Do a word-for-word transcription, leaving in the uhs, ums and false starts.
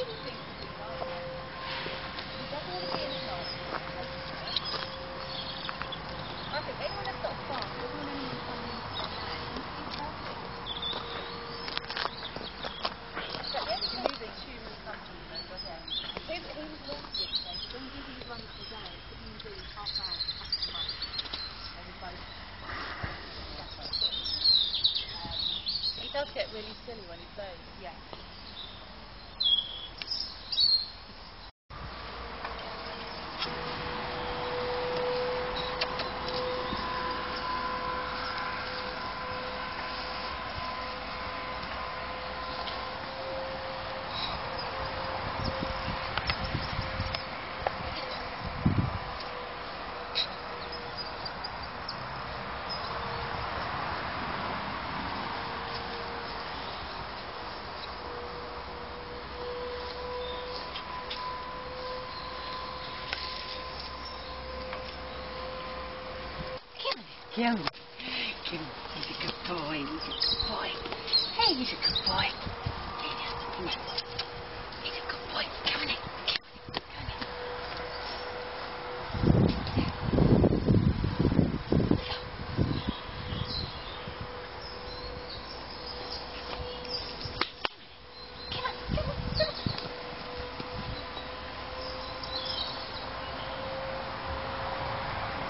He does get really silly when he plays. Yeah. Kim, Kim, he's a good boy, he's a good boy. Hey, he's a good boy. Hey, come on.